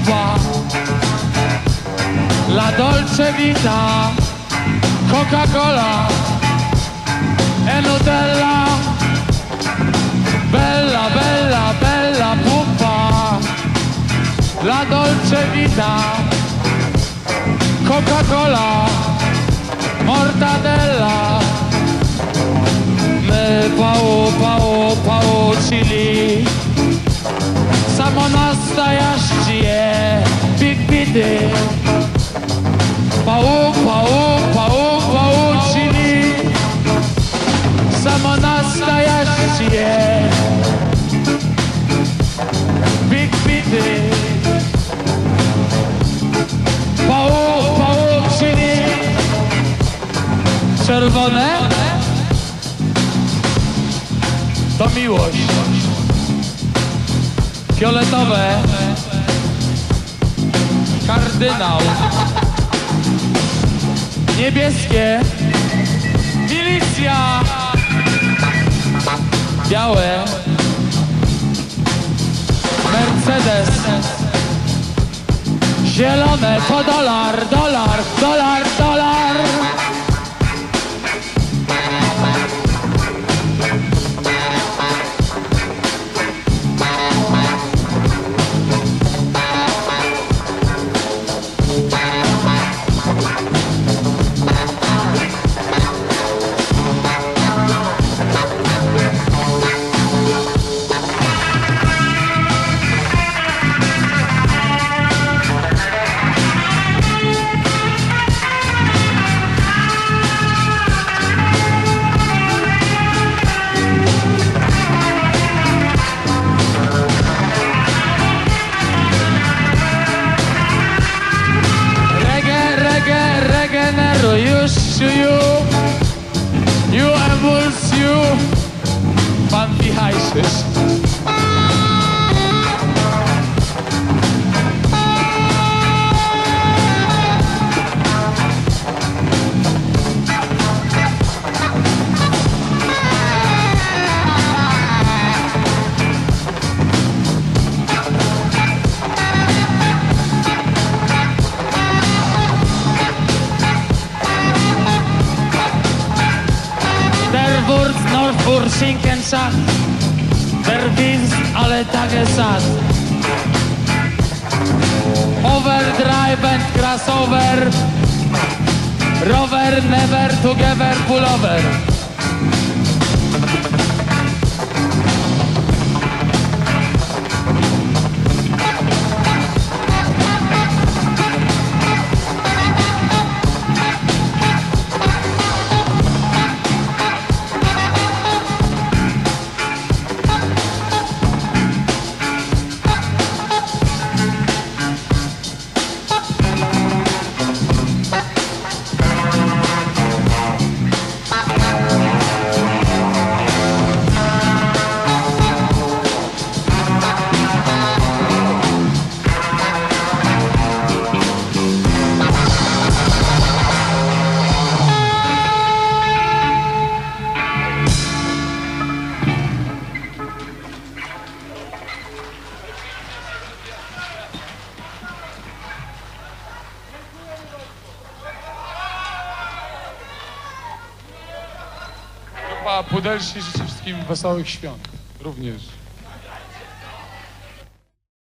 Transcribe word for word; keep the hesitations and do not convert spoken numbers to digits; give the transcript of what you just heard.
pupa, la dolce vita, Coca-Cola e Nutella. Bella, bella, bella pupa, la dolce vita, Coca-Cola, mortadella. My pao, pao, poučili samo nastajašće big bity. Pau, pau, pau, poučili samo nastajašće big bity. Pau, poučili czerwone to miłość, fioletowe kardynał, niebieskie milicja, białe Mercedes, zielone to dolar, dolar, dolar, dolar. Już czuję, ju emulsju, pan Michajszysz. Northburg, Schinkenschach, der Dienst, alle Tage satt. Overdrive and crossover, rover never together pullover. Pudelsi, życzę wszystkim wesołych świąt również.